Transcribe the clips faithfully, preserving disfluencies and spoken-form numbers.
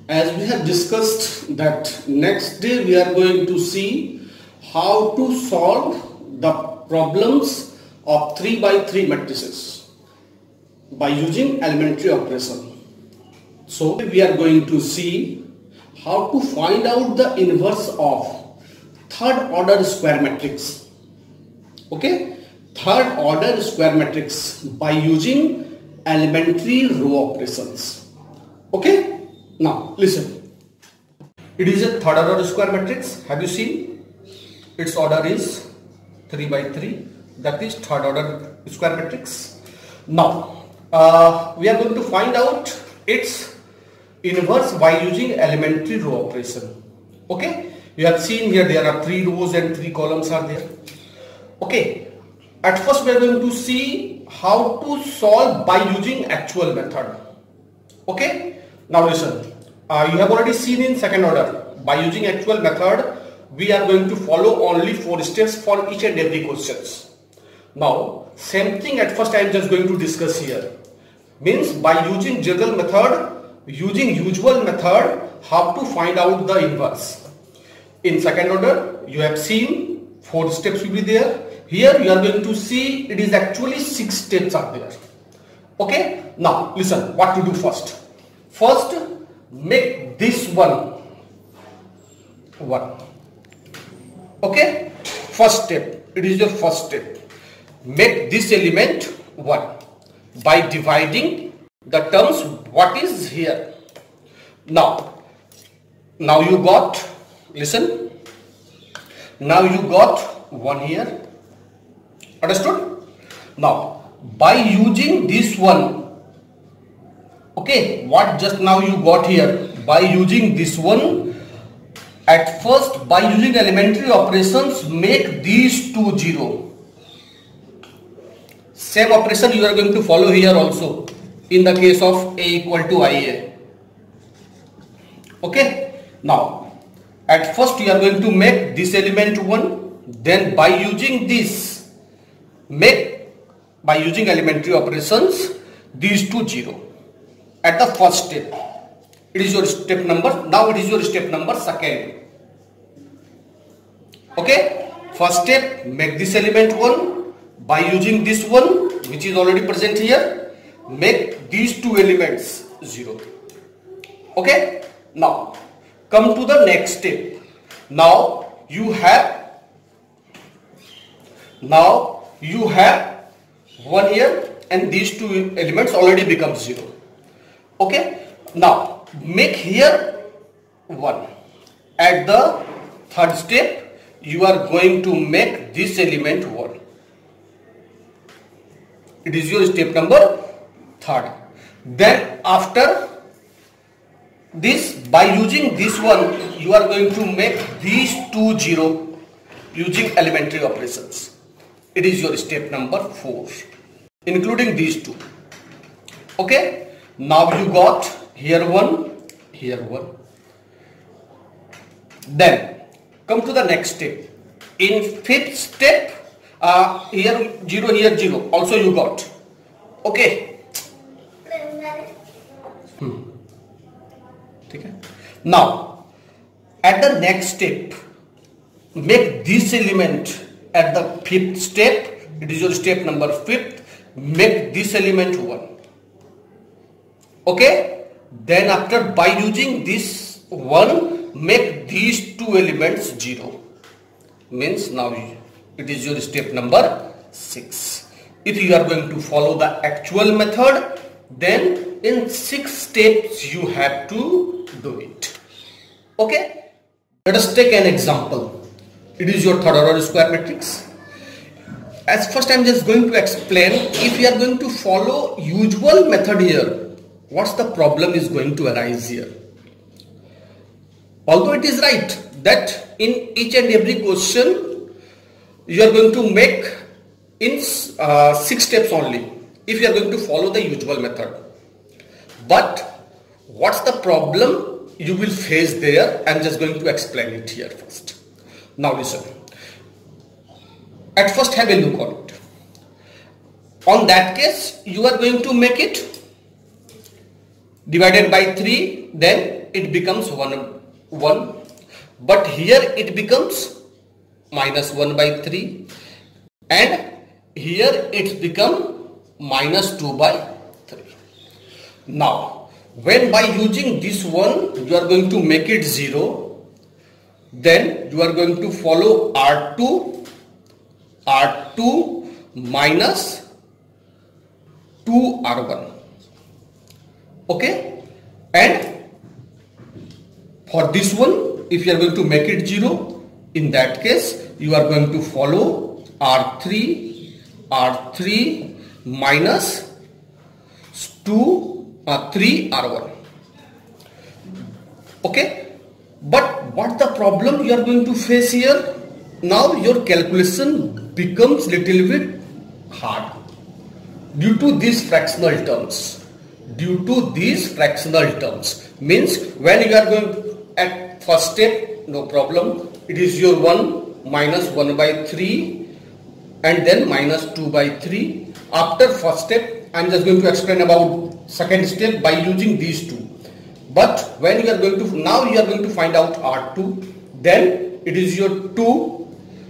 As we have discussed that next day we are going to see how to solve the problems of three by three matrices by using elementary operation. So we are going to see how to find out the inverse of third order square matrix. Okay, third order square matrix by using elementary row operations. Okay. Now listen, it is a third order square matrix. Have you seen? Its order is three by three. That is third order square matrix. Now uh, we are going to find out its inverse by using elementary row operation. Okay, you have seen here there are three rows and three columns are there. Okay, at first we are going to see how to solve by using actual method. Okay. Now listen, uh, you have already seen in second order, by using actual method, we are going to follow only four steps for each and every questions. Now, same thing at first I am just going to discuss here. Means by using general method, using usual method, how to find out the inverse. In second order, you have seen four steps will be there. Here you are going to see it is actually six steps are there. Okay. Now listen, what to do first. First, make this one one. Okay, first step, it is your first step. Make this element one by dividing the terms what is here. Now, now you got, listen, now you got one here. Understood? Now, by using this one, okay, what just now you got here, by using this one, at first by using elementary operations, make these two zero. Same operation you are going to follow here also in the case of A equal to I A. Okay, now at first you are going to make this element one, then by using this, make by using elementary operations these two zero. At the first step, it is your step number. Now it is your step number second. Okay, first step, make this element one by using this one which is already present here, make these two elements zero. Okay, now come to the next step. Now you have now you have one here and these two elements already become zero. Okay, now make here one. At the third step, you are going to make this element one. It is your step number third. Then after this, by using this one, you are going to make these two zero using elementary operations. It is your step number four, including these two. Okay. Now you got here one, here one. Then come to the next step. In fifth step, uh, here zero, here zero. Also you got. Okay. Hmm. Okay. Now at the next step, make this element at the fifth step. It is your step number fifth. Make this element one. Okay, then after by using this one, make these two elements zero. Means now it is your step number six. If you are going to follow the actual method, then in six steps you have to do it. Okay, let us take an example. It is your third order square matrix. As first I am just going to explain, if you are going to follow usual method here, what's the problem is going to arise here. Although it is right that in each and every question you are going to make in uh, six steps only if you are going to follow the usual method, but what's the problem you will face there, I am just going to explain it here first. Now listen, at first have a look on it. On that case, you are going to make it divided by three then it becomes one, one. But here it becomes minus one by three, and here it become minus two by three. Now, when by using this one you are going to make it zero, then you are going to follow R two, R two minus two R one. Okay, and for this one, if you are going to make it zero, in that case you are going to follow R three, R three minus two, uh, three R one. Okay, but what the problem you are going to face here? Now your calculation becomes little bit hard due to these fractional terms. Due to these fractional terms means when you are going to, at first step, no problem, it is your one minus one by three and then minus two by three. After first step, I am just going to explain about second step by using these two. But when you are going to, now you are going to find out R two, then it is your two.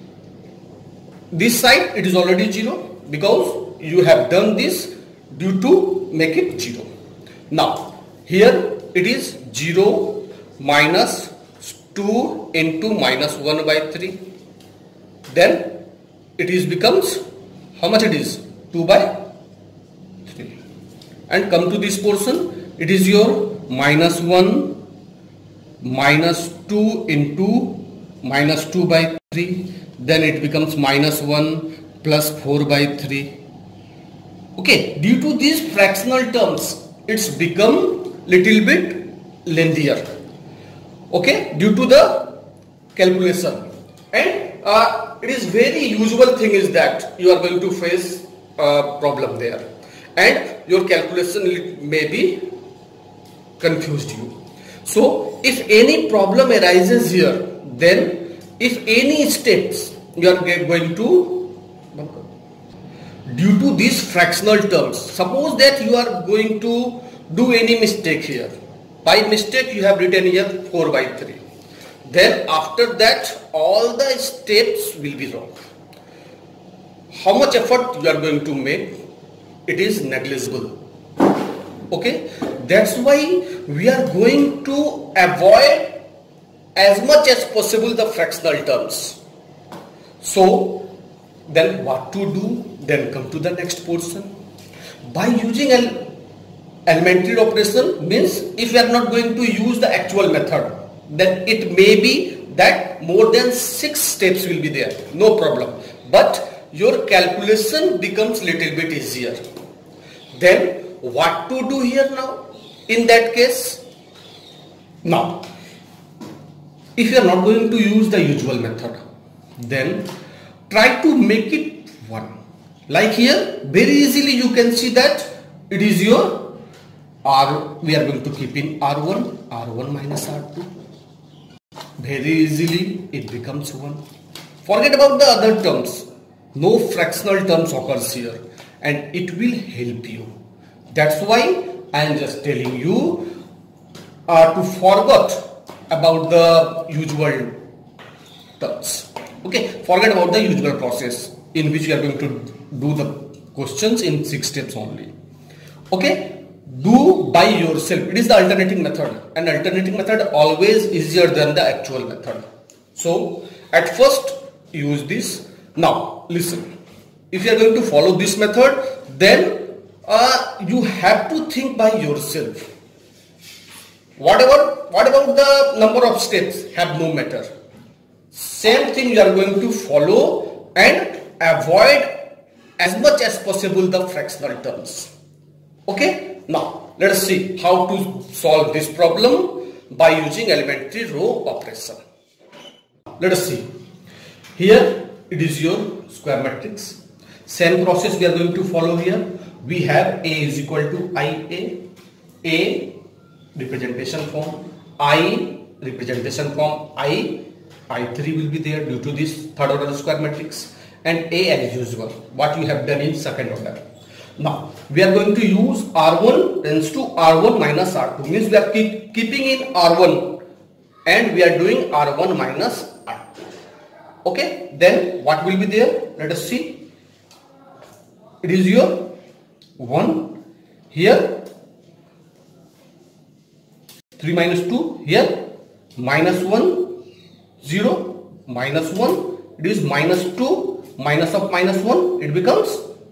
This side it is already zero because you have done this due to make it zero. Now here it is zero minus two into minus one by three, then it is becomes, how much it is, two by three, and come to this portion, it is your minus one minus two into minus two by three, then it becomes minus one plus four by three. Okay, due to these fractional terms it's become little bit lengthier. Okay, due to the calculation, and uh, it is very usual thing is that you are going to face a problem there and your calculation may be confused you. So if any problem arises here, then if any steps you are going to, due to these fractional terms, suppose that you are going to do any mistake here. By mistake you have written here four by three. Then after that all the steps will be wrong. How much effort you are going to make? It is negligible. Okay, that's why we are going to avoid as much as possible the fractional terms. So then what to do? Then come to the next portion. By using an elementary operation means if we are not going to use the actual method, then it may be that more than six steps will be there, no problem, but your calculation becomes little bit easier. Then what to do here now in that case? Now if you are not going to use the usual method, then try to make it one. Like here very easily you can see that it is your R, we are going to keep in R one, R one minus R two. Very easily it becomes one. Forget about the other terms. No fractional terms occurs here and it will help you. That's why I am just telling you uh, to forget about the usual terms. Okay, forget about the usual process in which you are going to do the questions in six steps only. Okay, do by yourself. It is the alternating method, and alternating method always easier than the actual method. So at first use this. Now listen, if you are going to follow this method, then uh, you have to think by yourself. Whatever, what about the number of steps have no matter. Same thing you are going to follow and avoid as much as possible the fractional terms. Okay, now let us see how to solve this problem by using elementary row operation. Let us see. Here it is your square matrix. Same process we are going to follow here. We have A is equal to I A, A representation form, I representation form I, I three will be there due to this third order square matrix, and A as usual, what you have done in second order. Now we are going to use R one tends to R one minus R two, means we are keep, keeping in R one and we are doing R one minus R two. Okay, then what will be there? Let us see. It is your one here, three minus two here, minus one, zero, minus one, it is minus two, minus of minus one, it becomes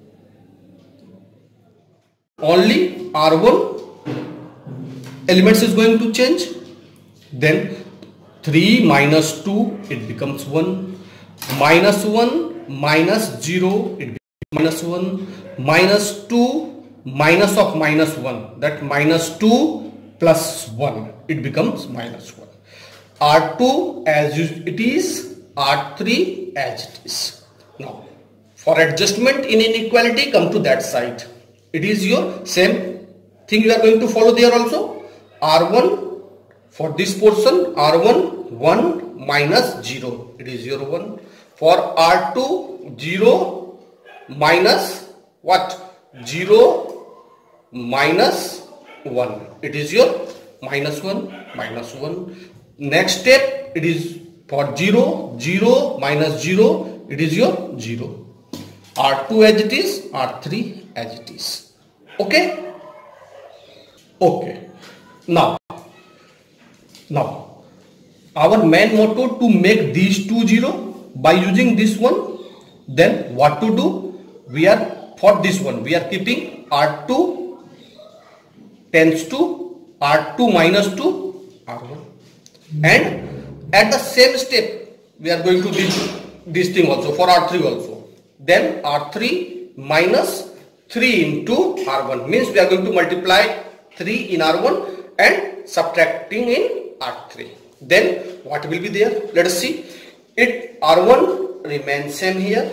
only R one elements is going to change. Then three minus two, it becomes one, minus one minus zero, it becomes minus one, minus two, minus of minus one, that minus two plus one, it becomes minus one. R two as it is, R three as it is. Now for adjustment in inequality, come to that side. It is your same thing you are going to follow there also. R one for this portion, R one, one minus zero, it is your one. For R two, zero minus what? zero minus one, it is your minus one, minus one. Next step, it is for zero, zero minus zero, it is your zero. R two as it is, R three as it is. Okay? Okay. Now, now our main motto to make these two zero by using this one. Then what to do? We are for this one, we are keeping R two tends to R two minus two, R one. And at the same step, we are going to do this thing also for R three also. Then R three minus three into R one, means we are going to multiply three in R one and subtracting in R three. Then what will be there? Let us see. It R one remains same here.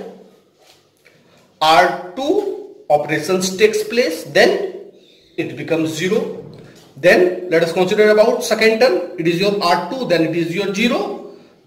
R two operations takes place, then it becomes zero. Then let us consider about second term. It is your R two, then it is your zero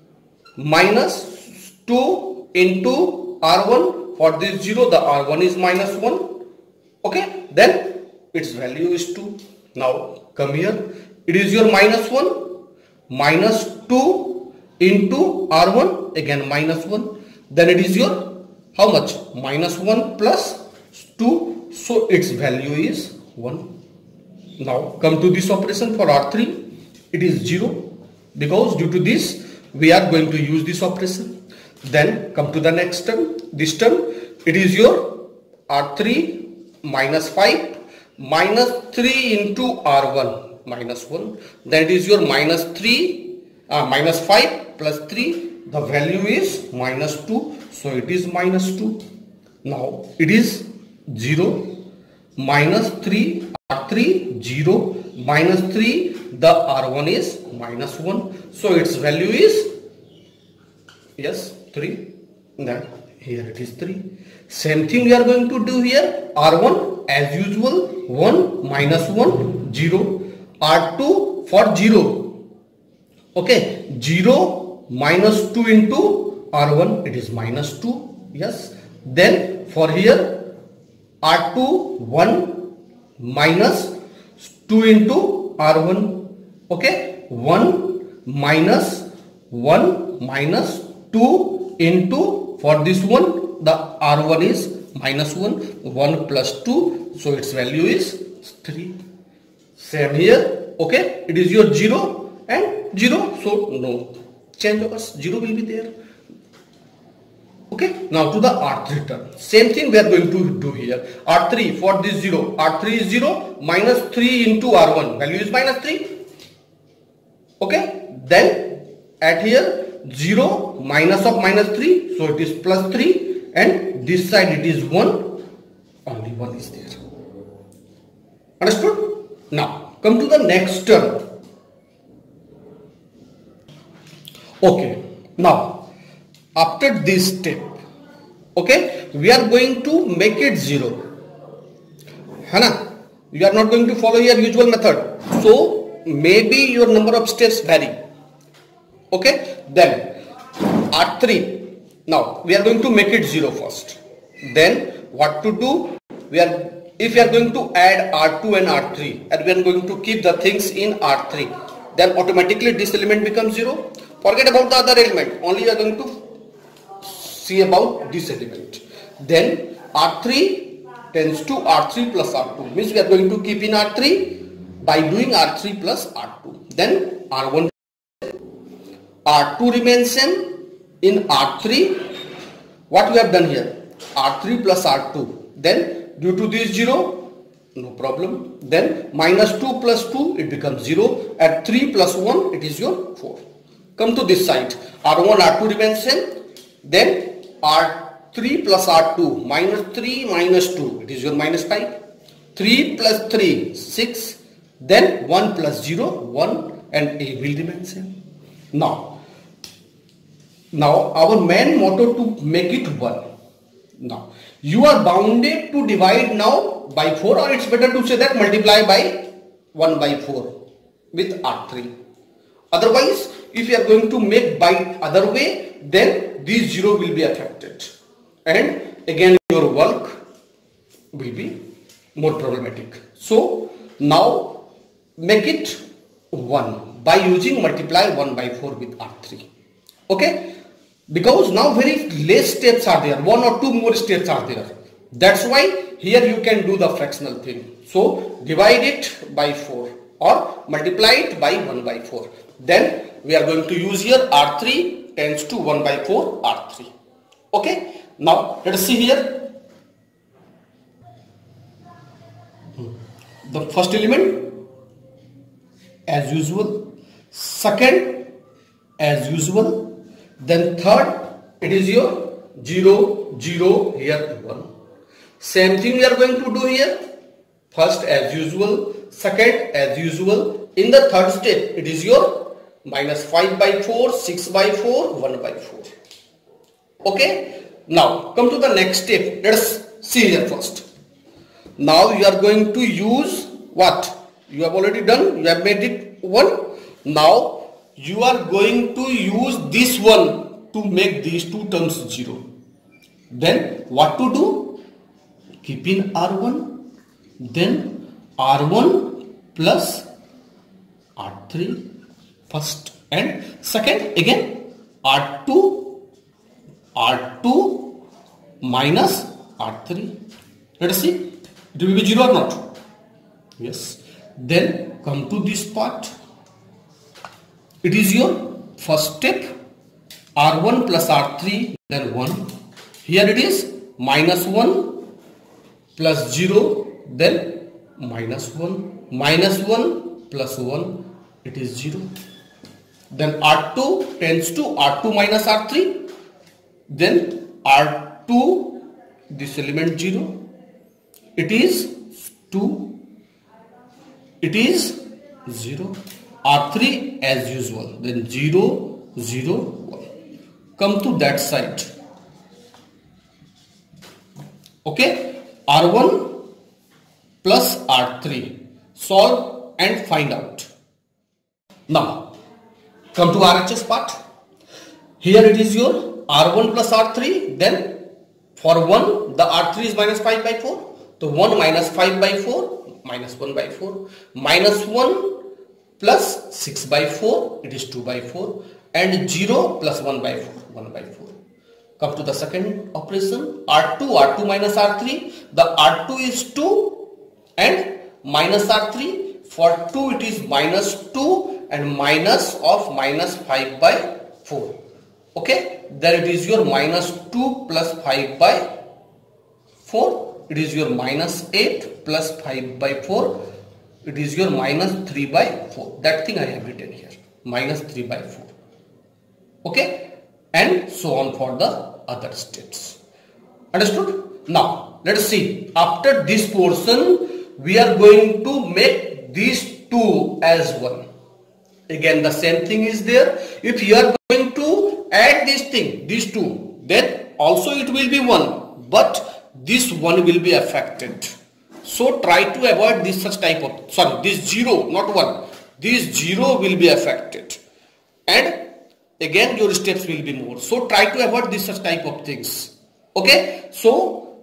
minus two into R one. For this zero, the R one is minus one. Okay, then its value is two. Now come here. It is your minus one, minus two into R one, again minus one. Then it is your how much? Minus one plus two. So its value is one. Now come to this operation for R three. It is zero because due to this we are going to use this operation. Then come to the next term. This term, it is your R three minus five minus three into R one minus one. Then it is your minus three uh, minus five plus three. The value is minus two. So it is minus two. Now it is zero minus three, R three, zero minus three, the R one is minus one. So its value is, yes, three. Then here it is three. Same thing we are going to do here. R one as usual, one minus one, zero. R two for zero. Okay, zero minus two into R one, it is minus two. Yes. Then for here, R two, one minus two into R one. Okay, one minus one minus two into, for this one, the R one is minus one, one plus two, so its value is three. Same here. Okay, it is your zero and zero, so no change of us, zero will be there. Okay, now to the R three term. Same thing we are going to do here. R three for this zero. R three is zero minus three into R one. Value is minus three. Okay, then at here zero minus of minus three. So it is plus three, and this side it is one. Only one is there. Understood? Now come to the next term. Okay, now after this step, okay, we are going to make it zero. Hana, you are not going to follow your usual method. So maybe your number of steps vary. Okay, then R three. Now we are going to make it zero first. Then what to do? we are if we are going to add R two and R three and we are going to keep the things in R three, then automatically this element becomes zero. Forget about the other element, only we are going to see about this element. Then R three tends to R three plus R two, means we are going to keep in R three by doing R three plus R two. Then R one, R two remains same. In R three, what we have done here? R three plus R two. Then due to this zero, no problem. Then minus two plus two, it becomes zero. At three plus one, it is your four. Come to this side. R one, R two remains same. Then R three plus R two, minus three minus two, it is your minus five. three plus three, six. Then one plus zero, one, and A will remain same. Now, now our main motto to make it one. Now, you are bounded to divide now by four, or it's better to say that multiply by one by four with R three. Otherwise, if you are going to make by other way, then this zero will be affected. And again your work will be more problematic. So, now make it one by using multiply one by four with R three. Okay? Because now very less steps are there, one or two more steps are there. That's why here you can do the fractional thing. So divide it by four or multiply it by one by four. Then we are going to use here R three tends to one by four R three. Okay. Now let us see here. The first element as usual, second as usual. Then third, it is your zero, zero, here one. Same thing we are going to do here. First as usual, second as usual. In the third step, it is your minus five by four, six by four, one by four. Okay. Now come to the next step. Let us see here first. Now you are going to use what? You have already done. You have made it one. Now you are going to use this one to make these two terms zero. Then what to do? Keep in R one. Then R one plus R three first and second, again R two, R two minus R three. Let us see. It will be zero or not? Yes. Then come to this part. It is your first step, R one plus R three, then one. Here it is minus one plus zero, then minus one. Minus one plus one, it is zero. Then R two tends to R two minus R three. Then R two, this element zero. It is two. It is zero. R three as usual, then zero, zero, one. Come to that side. Okay, R one plus R three. Solve and find out. Now, come to R H S part. Here it is your R one plus R three. Then for one, the R three is minus five by four. So one minus five by four, minus one by four. Minus one plus six by four, it is two by four, and zero plus one by four, one by four. Come to the second operation, R two, R two minus R three. The R two is two and minus R three. For two it is minus two and minus of minus five by four. Okay, then it is your minus two plus five by four. It is your minus eight plus five by four. It is your minus three by four. That thing I have written here. Minus three by four. Okay. And so on for the other steps. Understood? Now, let us see. After this portion, we are going to make these two as one. Again, the same thing is there. If you are going to add this thing, these two, then also it will be one. But this one will be affected. So try to avoid this such type of, sorry, this zero, not one. This zero will be affected. And again your steps will be more. So try to avoid this such type of things. Okay. So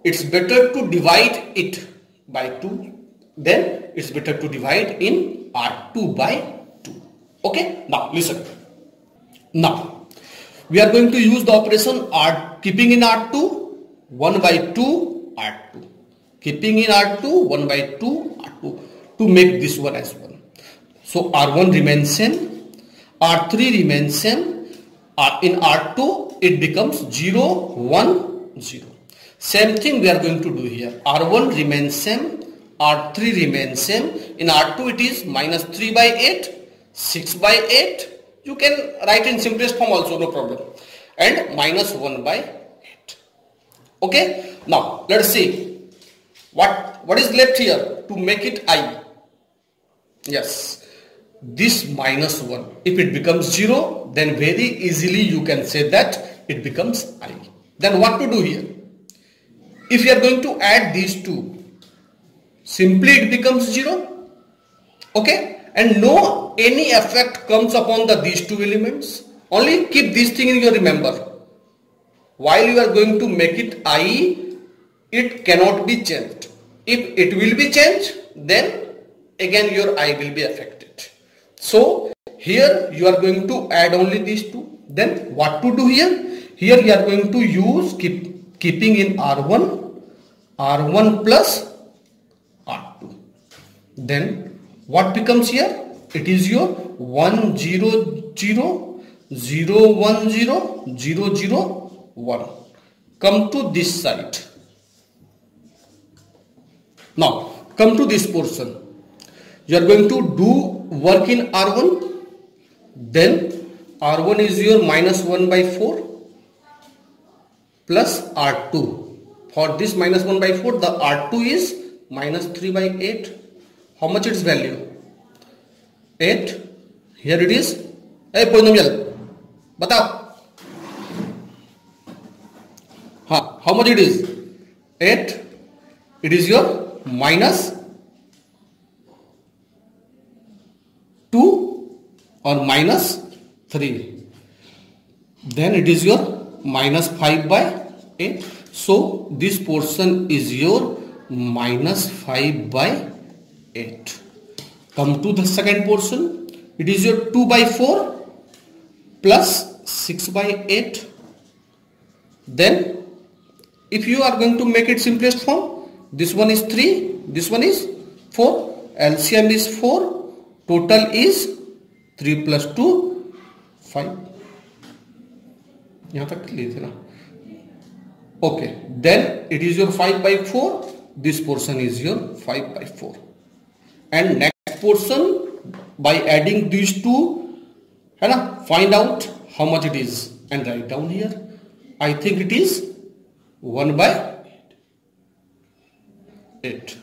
it's better to divide it by two. Then it's better to divide in R two by two. Okay, now listen. Now we are going to use the operation R, keeping in R two, one by two, R two. Keeping in R two, one by two, R two, to make this one as one. So R one remains same, R three remains same, R, in R two it becomes zero, one, zero. Same thing we are going to do here. R one remains same, R three remains same. In R two it is minus three by eight, six by eight. You can write in simplest form also, no problem. And minus one by eight. Okay. Now let's see what what is left here to make it I. Yes, this minus one. If it becomes zero, then very easily you can say that it becomes I. Then what to do here? If you are going to add these two, simply it becomes zero. Okay. And no any effect comes upon the these two elements. Only keep this thing in your remember. While you are going to make it I, it cannot be changed. If it will be changed, then again your I will be affected. So here you are going to add only these two. Then what to do here? Here you are going to use keep keeping in R one, R one plus R two. Then what becomes here? It is your one zero zero zero one zero zero zero one. Come to this side. Now come to this portion. You are going to do work in R one. Then R one is your minus one by four plus R two. For this minus one by four, the R two is minus three by eight. How much its value? eight. Here it is. Hey, polynomial. Batao. Ha, how much it is? eight. It is your minus two or minus three. Then it is your minus five by eight. So this portion is your minus five by eight. Come to the second portion. It is your two by four plus six by eight. Then if you are going to make it simplest form, this one is three, this one is four, L C M is four, total is three plus two, five. यहाँ तक लिए थे ना? Okay, then it is your five by four, this portion is your five by four. And next portion, by adding these two, है ना, find out how much it is and write down here. I think it is one by eight.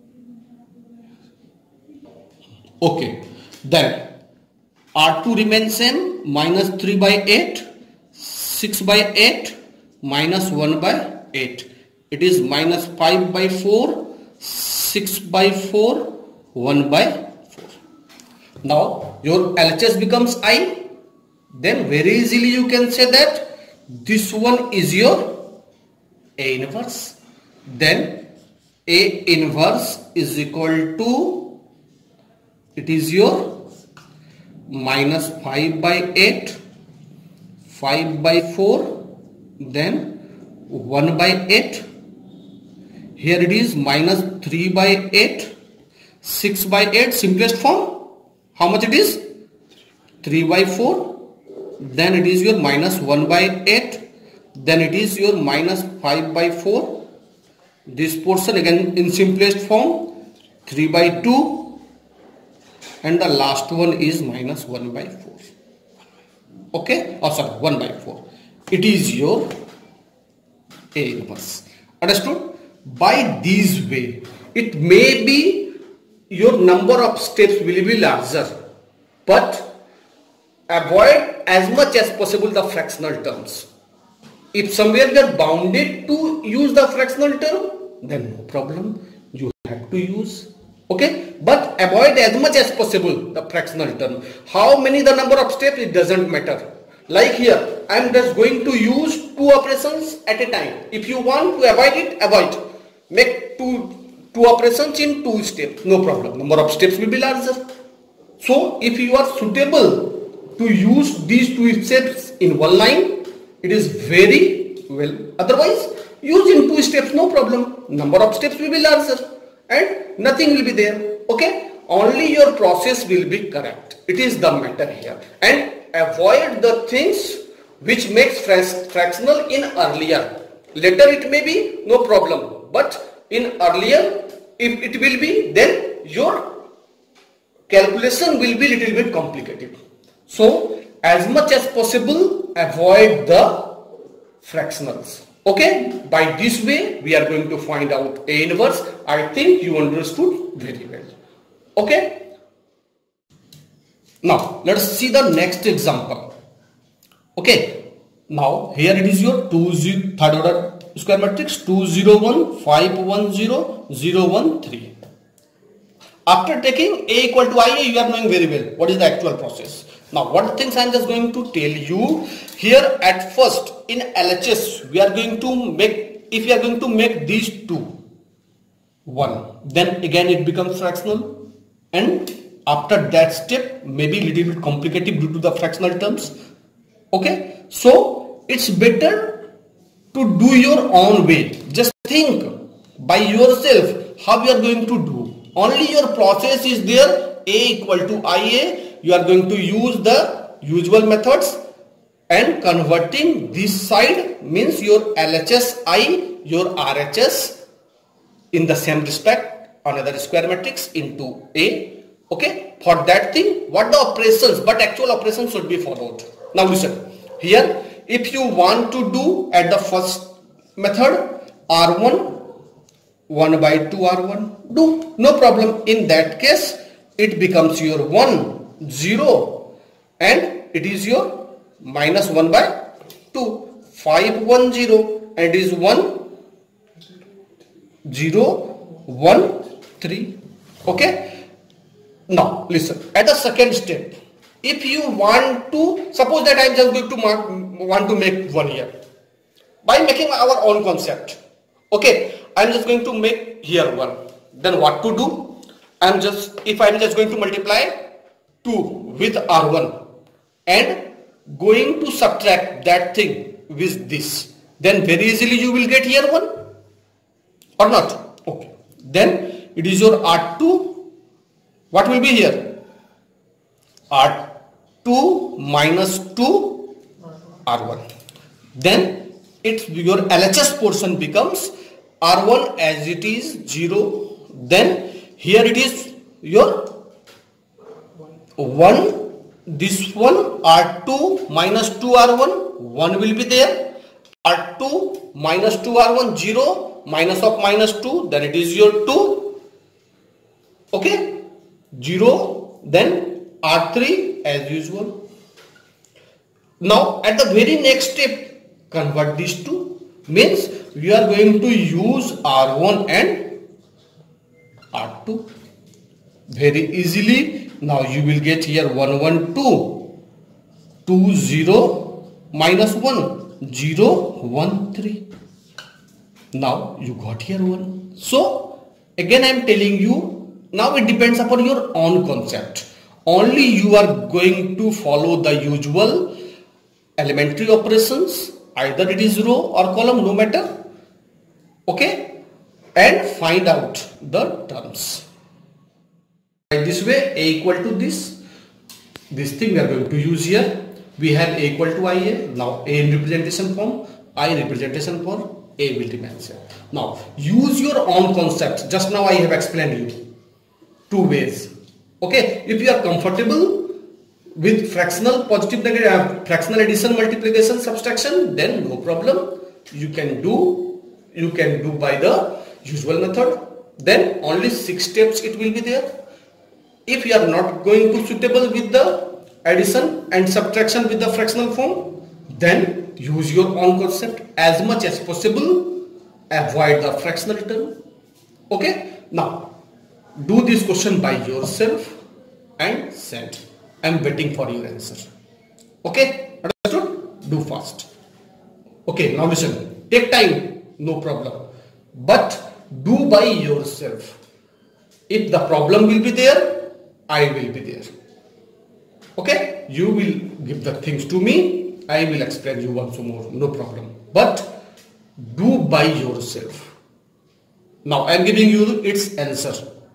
Okay, then R two remains same, minus three by eight, six by eight, minus one by eight. It is minus five by four, six by four, one by four. Now your L H S becomes I. Then very easily you can say that this one is your A inverse. Then A inverse is equal to, it is your minus five by eight, five by four, then one by eight. Here it is minus three by eight, six by eight, simplest form. How much it is? three by four. Then it is your minus one by eight. Then it is your minus five by four. This portion again in simplest form, three by two. And the last one is minus one by four. Okay? Oh sorry, one by four. It is your A inverse. Understood? By this way, it may be your number of steps will be larger, but avoid as much as possible the fractional terms. If somewhere you are bounded to use the fractional term, then no problem, you have to use. Okay, but avoid as much as possible the fractional term. How many the number of steps, it doesn't matter. Like here, I am just going to use two operations at a time. If you want to avoid it, avoid. Make two, two operations in two steps, no problem. Number of steps will be larger. So if you are suitable to use these two steps in one line, it is very well. Otherwise, use in two steps, no problem. Number of steps will be larger and nothing will be there. Okay? Only your process will be correct. It is the matter here. And avoid the things which makes fractional in earlier. Later it may be, no problem. But in earlier, if it will be, then your calculation will be little bit complicated. So, as much as possible, avoid the fractionals. Okay? By this way, we are going to find out A inverse. I think you understood very well. Okay? Now, let us see the next example. Okay? Now, here it is your two zero, third order square matrix two zero one five one zero zero one three. After taking A equal to I A, you are knowing very well what is the actual process. Now, what things I am just going to tell you here at first in L H S, we are going to make, if we are going to make these two one, then again it becomes fractional, and after that step maybe little bit complicated due to the fractional terms. Okay, so it's better to do your own way. Just think by yourself how you are going to do. Only your process is there. A equal to I A, you are going to use the usual methods, and converting this side means your L H S I, your R H S in the same respect, another square matrix into A. Okay, for that thing, what the operations, but actual operations should be followed. Now listen, here if you want to do at the first method R one, one by two R one, do, no problem. In that case, it becomes your one, zero, and it is your minus one by two, five, one, zero, and it is one, zero, one, three. Okay. Now listen, at the second step, if you want to, suppose that I am just going to mark, want to make one here by making our own concept. Okay, I am just going to make here one. Then what to do? I am just, if I am just going to multiply two with R one and going to subtract that thing with this, then very easily you will get here one or not. Okay, then it is your R two. What will be here? R two minus two R one. Then it's your L H S portion becomes R one as it is zero. Then here it is your one. This one R two minus two R one, one will be there. R two minus two R one, zero, minus of minus two, then it is your two. Okay. zero, then R three as usual. Now at the very next step, convert these two, means we are going to use R one and R two very easily. Now you will get here one, one, two, two, zero, minus one, zero, one, three. Now you got here one. So again I am telling you, now it depends upon your own concept. Only you are going to follow the usual elementary operations, either it is row or column, no matter. Okay, and find out the terms. By this way, A equal to this, this thing we are going to use here. We have A equal to I A. Now A in representation form, I in representation form, A will remain here. Now use your own concept. Just now I have explained you two ways. Okay, if you are comfortable with fractional positive negative uh, fractional addition, multiplication, subtraction, then no problem. You can do you can do by the usual method. Then only six steps it will be there. If you are not going to suitable with the addition and subtraction with the fractional form, then use your own concept. As much as possible, avoid the fractional term. Okay, now do this question by yourself and send. I am waiting for your answer. Okay, understood? do fast. Okay, now listen, take time, no problem, but do by yourself. If the problem will be there, I will be there. Okay, you will give the things to me, I will explain you once more, no problem, but do by yourself. Now I am giving you its answer.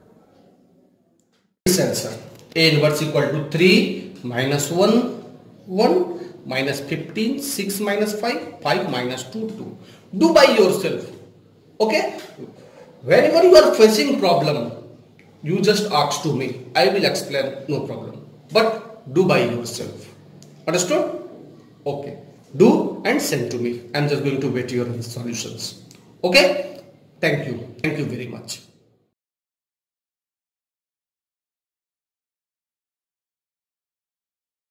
Its answer, A inverse equal to three minus one, one minus fifteen, six minus five, five minus two, two. Do by yourself. Okay, whenever you are facing problem, you just ask to me, I will explain, no problem, but do by yourself. Understood? Okay, do and send to me. I am just going to wait your solutions. Okay, thank you, thank you very much.